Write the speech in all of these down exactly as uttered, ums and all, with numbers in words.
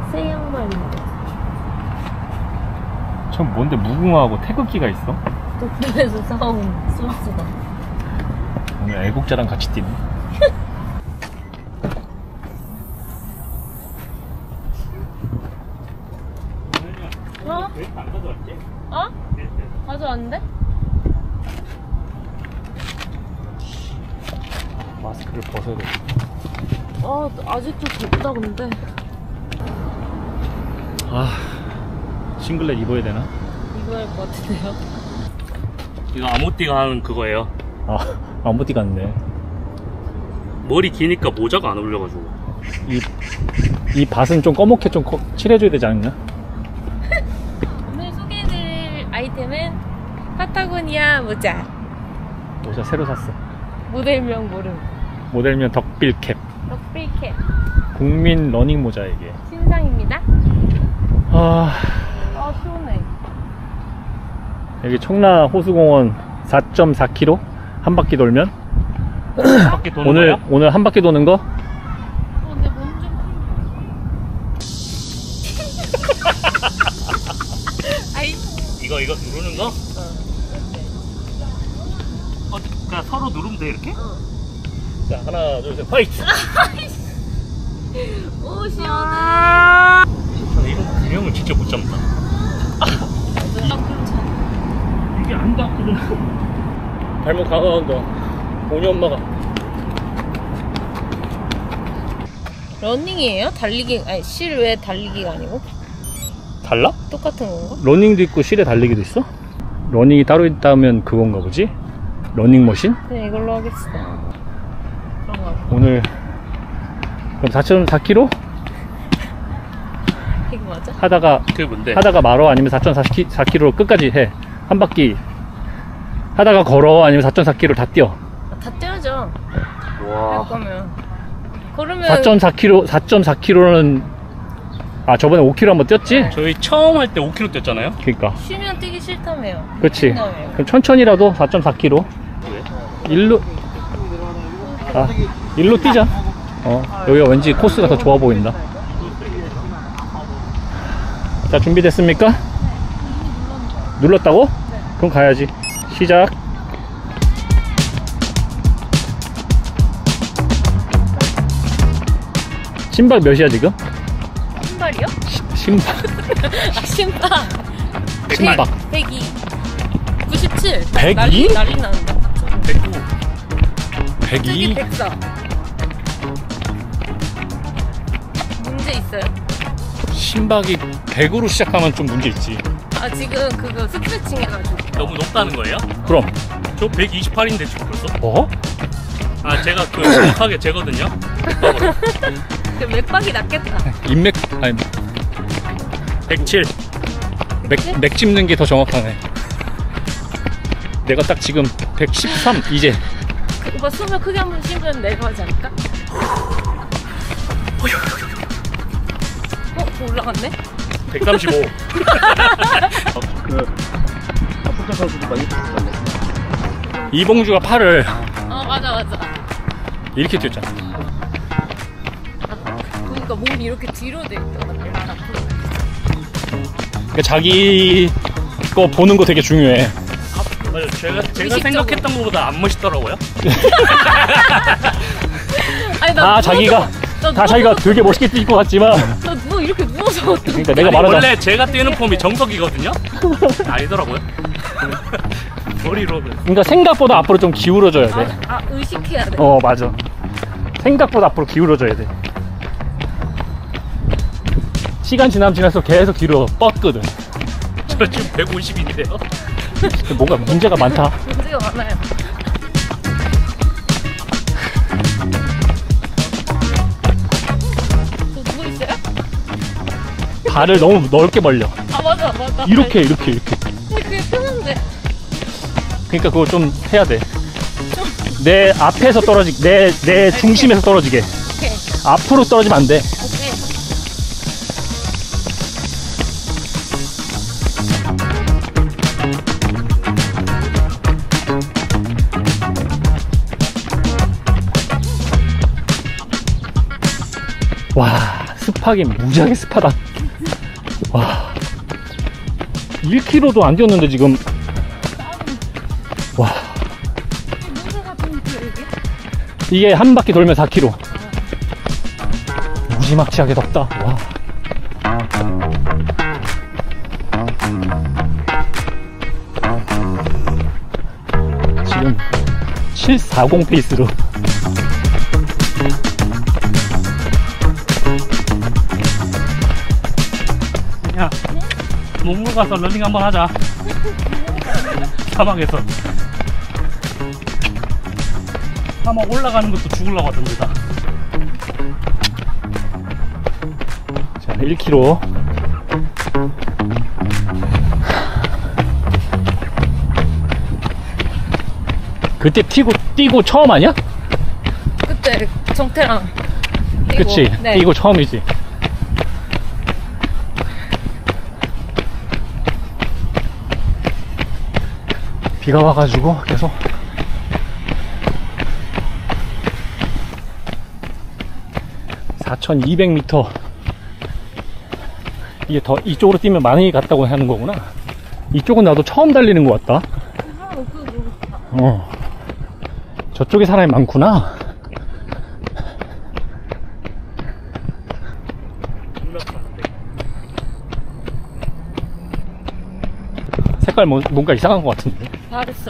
새 양말인데. 전 뭔데 무궁화하고 태극기가 있어? 도쿄에서 사온 소스다. 오늘 애국자랑 같이 뛰네. 어? 어? 가져왔는데? 마스크를 벗어야 돼. 아, 아직도 덥다 근데. 아, 싱글렛 입어야 되나? 입어야 할 것 같은데요? 이거 아모띠가 하는 그거예요. 아, 아무띠 같네. 머리 기니까 모자가 안 어울려가지고. 이, 이 밭은 좀 검게 좀 커, 칠해줘야 되지 않나? 오늘 소개해드릴 아이템은 파타고니아 모자. 모자 새로 샀어. 모델명 모름. 모델명 덕빌캡. 럭빌캡. 국민 러닝 모자 이게. 신상입니다. 아, 아 시원해. 여기 청라 호수공원 사 점 사 킬로미터 한 바퀴 돌면 한 바퀴 도는 오늘 거야? 오늘 한 바퀴 도는 거 어, 근데 뭔좀 아이. 이거 이거 누르는 거? 어. 어때? 어, 그냥 서로 누르면 돼 이렇게? 어. 자, 하나 둘 셋 화이트. 오 시원해. 근데 이런 균형을 진짜 못 잡는다. 아 그렇잖아. 이게 안 닿거든. 발목 강화한다. 오니 엄마가. 러닝이에요? 달리기 아니 실외 달리기가 아니고 달라? 똑같은 건가? 러닝도 있고 실에 달리기도 있어? 러닝이 따로 있다면 그건가 보지? 러닝머신? 그냥 이걸로 하겠어. 그런 거 같아. 오늘 그럼 사 점 사 킬로미터 이거 맞아? 하다가 그게 뭔데? 하다가 말어 아니면 사 점 사 킬로미터 끝까지 해. 한 바퀴 하다가 걸어 아니면 사 점 사 킬로미터 다 뛰어. 아, 다 떼야죠. 와. 할 거면. 그러면 사 점 사 킬로미터 사 점 사 킬로미터는 아 저번에 오 킬로미터 한번 뛰었지? 저희 처음 할 때 오 킬로미터 뛰었잖아요. 그니까 쉬면 뛰기 싫다며요. 그치. 쉰다며요. 그럼 천천히라도 사 점 사 킬로미터 왜? 일로 아 일로 뛰자. 어 여기가 왠지 코스가 더 좋아 보인다. 자 준비됐습니까? 눌렀다고? 그럼 가야지. 시작. 신발 몇이야 지금? 신발이요? 신발 아, 신발. 신박 백이. 구십칠. 백이? 난리, 난리 나는데. 백구. 저기 백이? 백사. 문제 있어요. 신박이 백으로 시작하면 좀 문제 있지. 아 지금 그거 스트레칭 해가지고. 너무 높다는 거예요? 그럼 저 백이십팔인데 지금 벌써? 어? 아 제가 그 정확하게 재거든요. 맥박으로. 그 맥박이 낫겠다. 인맥 아니 백칠. 맥, 맥 짚는 게 더 정확하네. 내가 딱 지금 백십삼 이제. 그, 오빠 숨을 크게 한번 쉬면 내려가지 않을까? 어? 더 올라갔네? 백삼십오. 그 이봉주가 팔을 어 맞아 맞아. 이렇게 뛰었잖아. 그러니까 몸이 이렇게 뒤로 돼 있더라고. 그러니까 자기 거 보는 거 되게 중요해. 맞아, 제가 제가 의식적으로. 생각했던 것보다 안 멋있더라고요. 아니 나 다 누워서- 자기가 나 다 누워서- 자기가 되게 멋있게 뛸 것 같지만 나 누워 이렇게 누워서 어떤 그러니까 내가 아니, 말하자. 원래 제가 뛰는 폼이 정석이거든요. 아니더라고요. 머리로. 그러니까 생각보다 앞으로 좀 기울어져야 돼. 아, 아 의식해야 돼. 어 맞아. 생각보다 앞으로 기울어져야 돼. 시간 지나면 지날수록 계속 뒤로 뻗거든. 저 지금 백오십인데요. 뭔가 문제가 많다. 문제가 많아요. 저 누워 있어요? 발을 너무 넓게 벌려. 아 맞아 맞아. 이렇게 이렇게 이렇게. 근데 그게 편한데. 그러니까 그거 좀 해야 돼. 내 앞에서 떨어지, 내, 내 중심에서 떨어지게. 오케이 앞으로 떨어지면 안 돼. 오케이. 와, 스파 습하긴 무지하게 습하다. 와, 일 킬로미터도 안 뛰었는데 지금. 와, 이게 한 바퀴 돌면 사 킬로미터. 무지막지하게 덥다. 와. 지금 칠백사십 페이스로. 야, 농구 가서 러닝 한번 하자. 사막에서. 사막 올라가는 것도 죽으려고 하던데 다. 자, 일 킬로미터. 그때 뛰고, 뛰고 처음 아니야? 그때 정태랑 뛰고. 그치? 네. 뛰고 처음이지. 비가 와가지고 계속 사천이백 미터. 이게 더 이쪽으로 뛰면 많이 갔다고 하는 거구나. 이쪽은 나도 처음 달리는 것 같다. 어, 저쪽에 사람이 많구나. 색깔 뭐, 뭔가 이상한 것 같은데. 잘했어.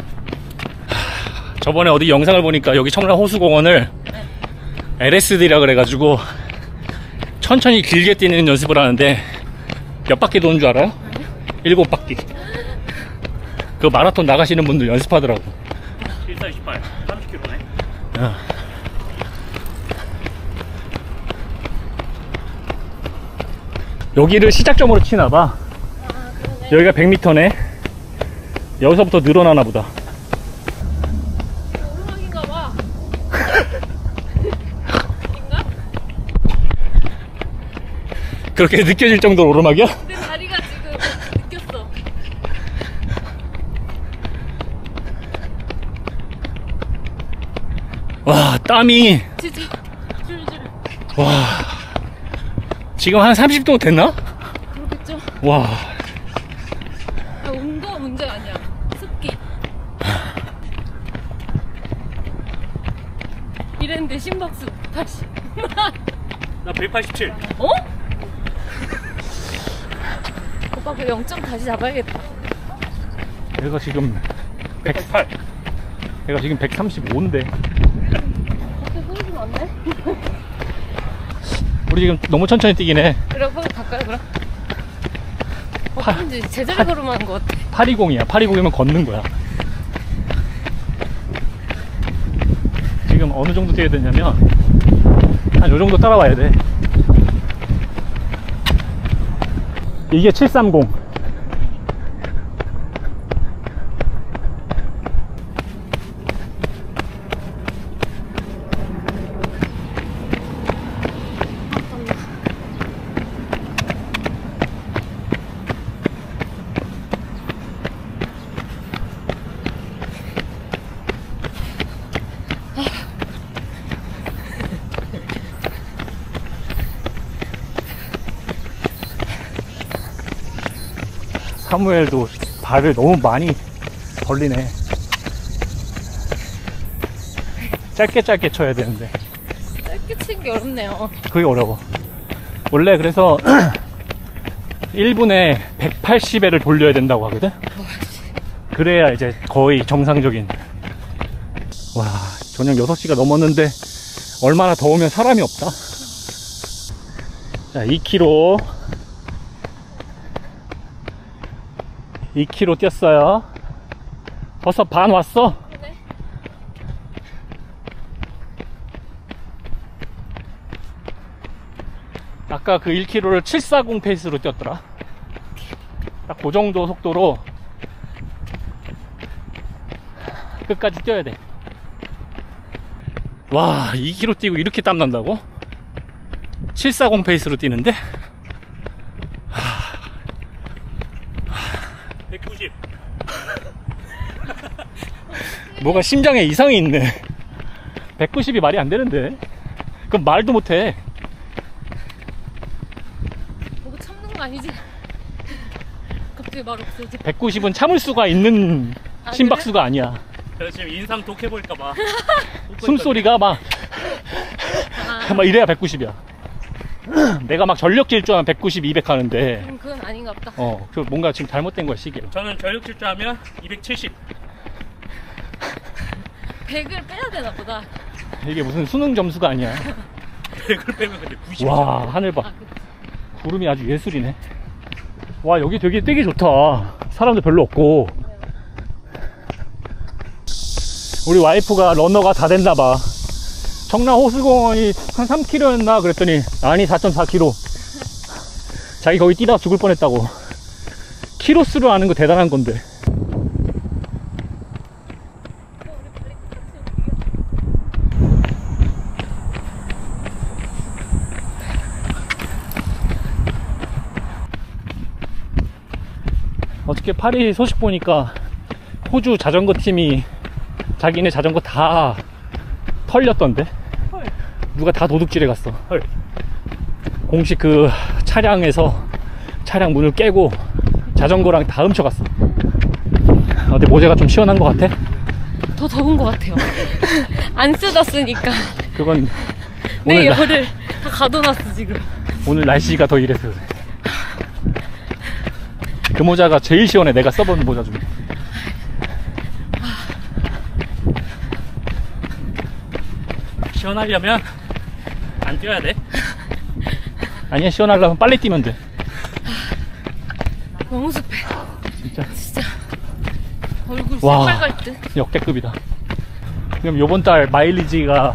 저번에 어디 영상을 보니까 여기 청라호수공원을 엘에스디라 그래가지고 천천히 길게 뛰는 연습을 하는데 몇 바퀴 도는 줄 알아요? 일곱 바퀴. 그 마라톤 나가시는 분들 연습하더라고. 일사 이십팔, 삼십 킬로미터네. 어. 여기를 시작점으로 치나봐. 아, 그러네. 여기가 백 미터네. 여기서부터 늘어나나 보다. 오르막인가 봐. 인가? 그렇게 느껴질 정도로 오르막이야? 내 다리가 지금 느꼈어. 와, 땀이. 지지. 줄줄. 와, 지금 한 삼십 도 됐나? 그렇겠죠? 와, 아, 온도가 문제가 아니야. 습기. 이랬는데 심박수 다시. 나 백팔십칠. 어? 오빠 그 영 점 다시 잡아야겠다. 얘가 지금 백팔. 얘가 지금 백삼십오인데 밖에 소리 좀 안 나? 우리 지금 너무 천천히 뛰긴 해. 그래, 거기 갈까요, 그럼? 파- 어쩐지 제자리 걸음하는 것 같아. 팔이공이야. 팔이공이면 걷는 거야. 지금 어느 정도 뛰어야 되냐면 한 요 정도 따라와야 돼. 이게 칠백삼십. 사무엘도 발을 너무 많이 벌리네. 짧게 짧게 쳐야 되는데 짧게 치는 게 어렵네요. 그게 어려워. 원래 그래서 일 분에 백팔십 회를 돌려야 된다고 하거든. 그래야 이제 거의 정상적인. 와, 저녁 여섯 시가 넘었는데 얼마나 더우면 사람이 없다. 자, 이 킬로미터 이 킬로미터 뛰었어요. 벌써 반 왔어. 네. 아까 그 일 킬로미터를 칠백사십 페이스로 뛰었더라. 딱 그 정도 속도로 끝까지 뛰어야 돼. 와, 이 킬로미터 뛰고 이렇게 땀난다고? 칠백사십 페이스로 뛰는데? 백구십. 뭐가 심장에 이상이 있네. 백구십이 말이 안 되는데. 그럼 말도 못해. 거 아니지? 갑자기 말 없어져. 백구십은 참을 수가 있는 아, 심박수가 아니야. 저 지금 인상 독해 보일까봐. 숨소리가 막, 아, 막 이래야 백구십이야. 내가 막 전력 질주하면 백구십, 이백 하는데, 음, 그건 아닌가 보다. 어, 그 뭔가 지금 잘못된 거야, 시계로. 저는 전력 질주하면 이백칠십. 백을 빼야 되나 보다. 이게 무슨 수능 점수가 아니야. 백을 빼면 근데 구십. 와, 하늘 봐. 아, 그치. 구름이 아주 예술이네. 와, 여기 되게 뛰기 좋다. 사람도 별로 없고. 우리 와이프가 러너가 다 됐나봐. 청라 호수공원이 한 삼 킬로미터였나 그랬더니 아니 사 점 사 킬로미터. 자기 거기 뛰다가 죽을 뻔했다고. 키로수로 아는 거 대단한 건데. 어저께 파리 소식 보니까 호주 자전거 팀이 자기네 자전거 다 털렸던데. 헐. 누가 다 도둑질해 갔어. 헐. 공식 그 차량에서 차량 문을 깨고 자전거랑 다 훔쳐갔어. 어때, 모자가 좀 시원한 것 같아? 더 더운 것 같아요. 안 쓰다 쓰니까. 그건 내 오늘, 나, 열을 다 가둬놨어, 지금. 오늘 오늘 날씨가 더 이래서 그래. 그 모자가 제일 시원해. 내가 써본 모자 중에. 시원하려면 안 뛰어야 돼. 아니야, 시원하려면 빨리 뛰면 돼. 너무 습해. 진짜 진짜. 얼굴 와. 새빨갈 듯. 역대급이다. 그럼 요번 달 마일리지가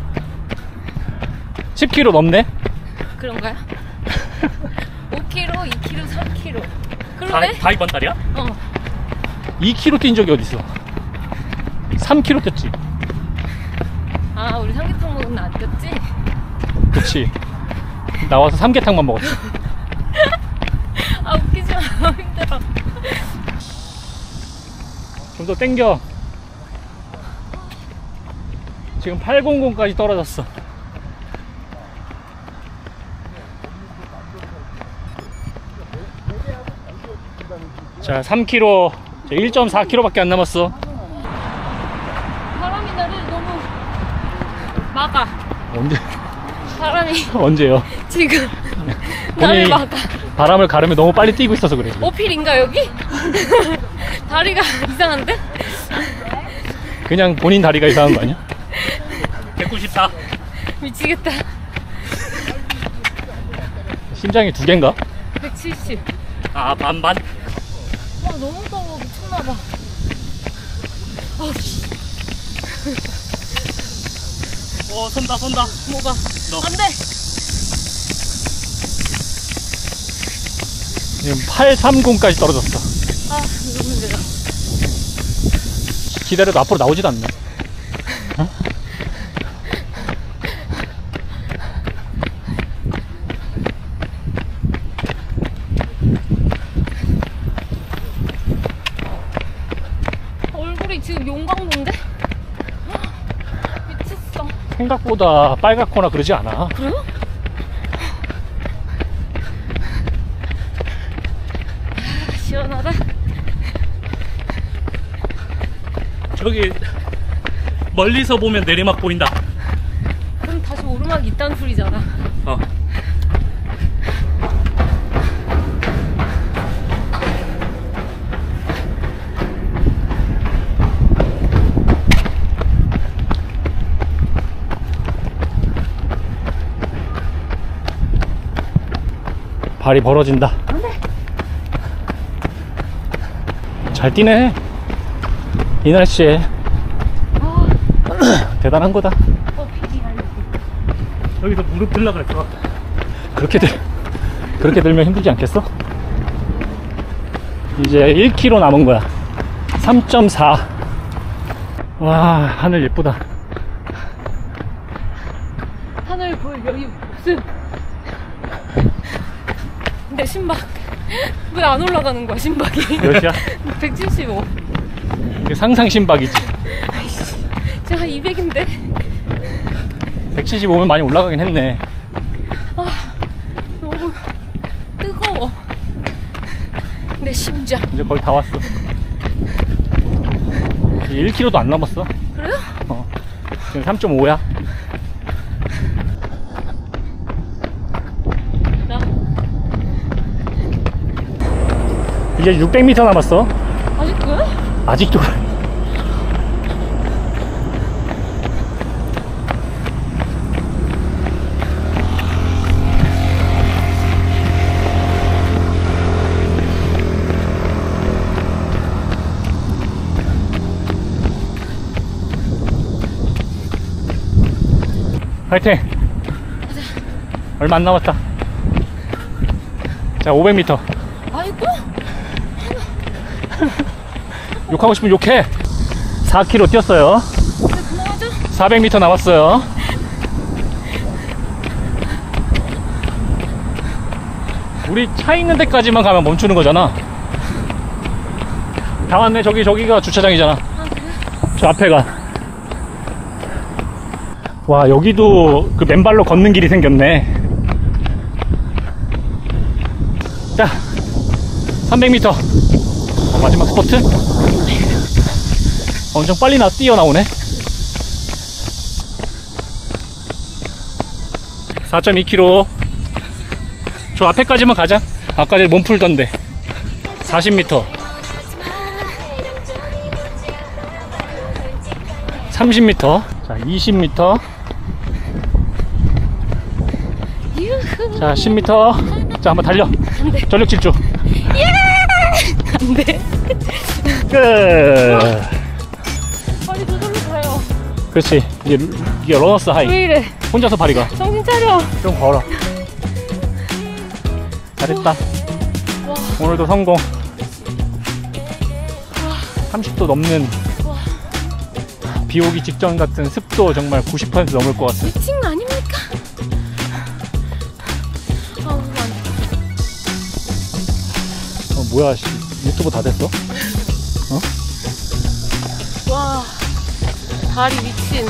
십 킬로미터 넘네? 그런가요? 오 킬로미터, 이 킬로미터, 삼 킬로미터. 다, 그러네? 다 이번 달이야? 어. 이 킬로미터 뛴 적이 어딨어? 삼 킬로미터 뛰었지. 아, 우리 삼계탕 먹은 날 안 뛰었지? 그치. 나와서 삼계탕만 먹었지. 아, 웃기지 마. 힘들어. 좀 더 땡겨. 지금 팔백까지 떨어졌어. 자, 삼 킬로미터, 일 점 사 킬로미터밖에 안 남았어. 바람이 나를 너무 막아. 언제, 바람이 언제요? 지금 나를 본인이 막아. 바람을 가르며 너무 빨리 뛰고 있어서 그래. 어필인가 여기? 다리가 이상한데? 그냥 본인 다리가 이상한 거 아니야? 백구십사. 미치겠다. 심장이 두 개인가? 백칠십. 아, 반반. 와, 너무 더워. 미쳤나봐. 아, 씨. 어, 선다, 선다. 뭐가? 너. 안 돼! 지금 팔백삼십까지 떨어졌어. 아, 너무 힘들어. 기다려도 앞으로 나오지도 않네. 어? 얼굴이 지금 용광로인데? 미쳤어. 생각보다 빨갛거나 그러지 않아. 그래요? 아, 시원하다. 저기 멀리서 보면 내리막 보인다. 그럼 다시 오르막이 있다는 소리잖아. 어. 발이 벌어진다. 잘 뛰네. 이 날씨에. 아, 대단한 거다. 어, 피디 알려줘. 여기서 무릎 들라 그랬어. 그렇게 들, 그렇게 들면 힘들지 않겠어? 이제 일 킬로미터 남은 거야. 삼 점 사. 와, 하늘 예쁘다. 하늘 볼 여유 없음. 내 신박 왜 안 올라가는 거야, 신박이? 몇이야? 백칠십오. 이게 상상 심박이지. 아이씨, 지금 한 이백인데? 백칠십오면 많이 올라가긴 했네. 아, 너무 뜨거워. 내 심장. 이제 거의 다 왔어. 일 킬로미터도 안 남았어. 그래요? 어. 지금 삼 점 오야. 나 이제 육백 미터 남았어. 아직도요? 아직도. 파이팅! 얼마 안 남았다. 자, 오백 미터. 아이고. 욕하고 싶으면 욕해. 사 킬로미터 뛰었어요. 네, 그만하자. 사백 미터 남았어요. 우리 차 있는 데까지만 가면 멈추는 거잖아. 다 왔네. 저기 저기가 주차장이잖아. 아, 그래? 저 앞에가. 와, 여기도 그 맨발로 걷는 길이 생겼네. 자, 삼백 미터. 어, 마지막 스포트. 엄청 빨리 나 뛰어나오네. 사 점 이 킬로미터. 저 앞에까지만 가자. 아까 전에 몸 풀던데. 사십 미터. 삼십 미터. 자, 이십 미터. 유후. 자, 십 미터. 자, 한번 달려. 전력 질주. 안 돼. 끝. 빨리 저절로 가요. 그렇지. 이게, 이게 러너스 하이. 왜 이래? 혼자서 발이 가. 정신 차려. 좀 걸어. 잘했다. 와. 오늘도 성공. 삼십 도 넘는 비 오기 직전 같은 습도 정말 구십 퍼센트 넘을 것 같아. 미친 거 아닙니까? 아우, 안 어, 뭐야, 씨. 유튜브 다 됐어? 와, 다리 미친.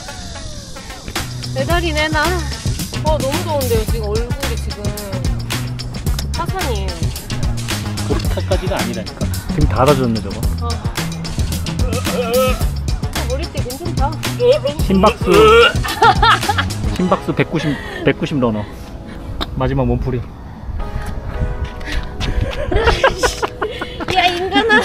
내 다리네, 나. 어, 너무 더운데요, 지금 얼굴이 지금. 화산이에요. 그렇게까지가 아니라니까. 지금 닫아줬네, 저거. 어. 어, 머리띠 괜찮다. 심박수. 심박수 백구십, 백구십 러너. 마지막 몸풀이. 야, 인간아.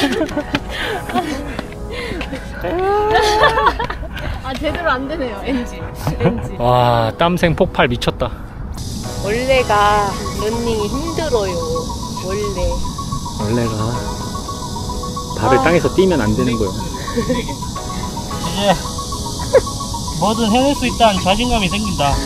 아, 제대로 안 되네요, 엔지. 엔지. 와, 땀생 폭발 미쳤다. 원래가 런닝이 힘들어요. 원래. 원래가 발을 아. 땅에서 띄면 안 되는 거예요. 이제 뭐든 해낼 수 있다는 자신감이 생긴다.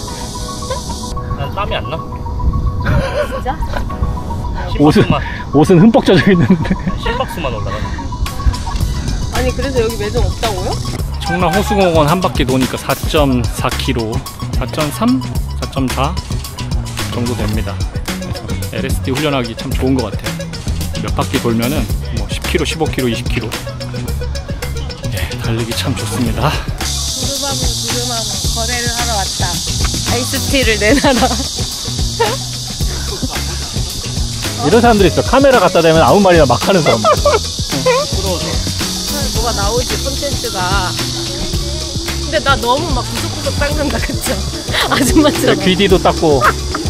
난 땀이 안 나. 진짜? 옷은, 옷은 흠뻑 젖어 있는데. 심박수만 올라가. 아니, 그래서 여기 매점 없다고요? 청라 호수공원 한 바퀴 도니까 사 점 사 킬로미터, 사 점 삼, 사 점 사 정도 됩니다. 그래서 엘에스디 훈련하기 참 좋은 것 같아요. 몇 바퀴 돌면은 뭐 십 킬로미터, 십오 킬로미터, 이십 킬로미터. 예, 달리기 참 좋습니다. 구름하고 구름하고 거래를 하러 왔다. 아이스티를 내놔라. 이런 사람들이 있어. 카메라 갖다 대면 아무 말이나 막 하는 사람들. 뭐가 나오지, 콘텐츠가. 근데 나 너무 막 구석구석 닦는다, 그쵸? 아줌마처럼. 귀뒤도 닦고